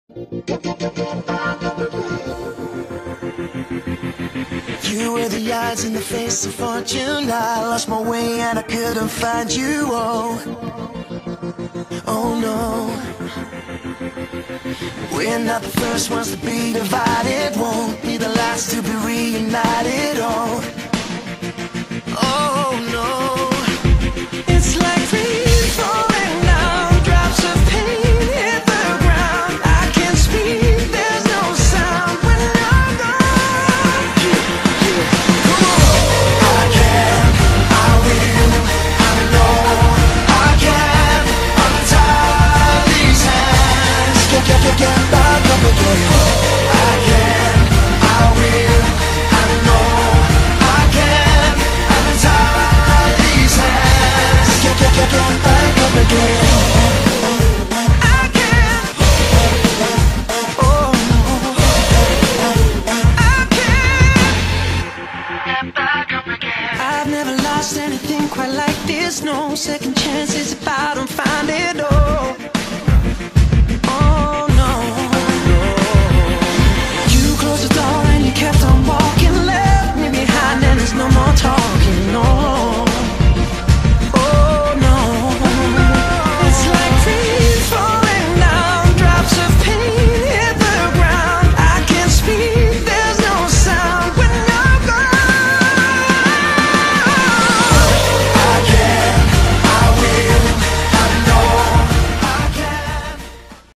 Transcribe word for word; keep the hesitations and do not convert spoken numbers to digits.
You were the eyes in the face of fortune. I lost my way and I couldn't find you. Oh, oh no. We're not the first ones to be divided. Won't be the last to be reunited. Oh, oh no. It's like rain falling down, drops of pain hit the ground. I can't speak, there's no sound when I'm gone. Yeah, yeah. Come on. I can, I will, I know I can untie these hands. Get, get, get, get back up again. I can, I will, I know I can untie these hands. Get, get, get, get back up again. I can, oh, I can get back up again. I've never lost anything quite like this. No second chances if I don't find it. Oh.